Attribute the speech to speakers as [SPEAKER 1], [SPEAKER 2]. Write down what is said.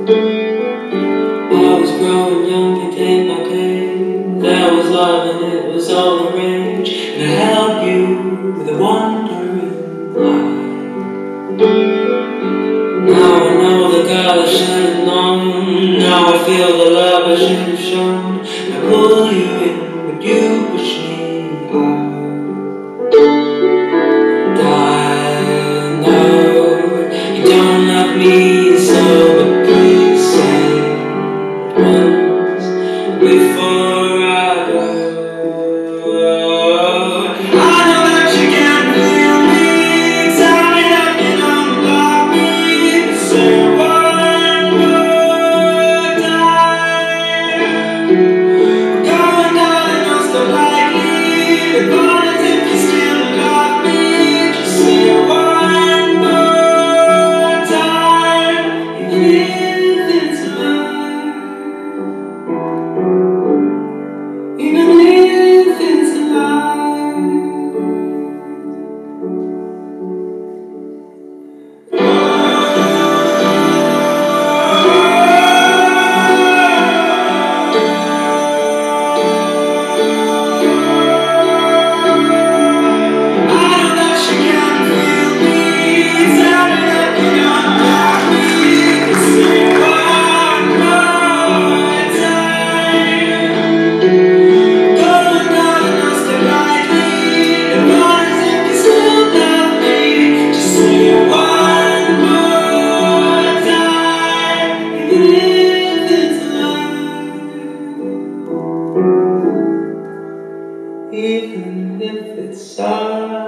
[SPEAKER 1] I was growing young, day by day. There was love and it was all the rage. And I held you with a wondering eye. Now I know the God I should have known. Now I feel the love I should have shown. I pull you in, but you push me out. I know you don't love me so, but please say it once before I go. I know that you can't feel me. Tell me that you don't love me. But say one more time. Going down and not so lightly. The bond is if you still love me. Just say one more time. Even if it's a lie. Even if it's a lie. Even if it's sad.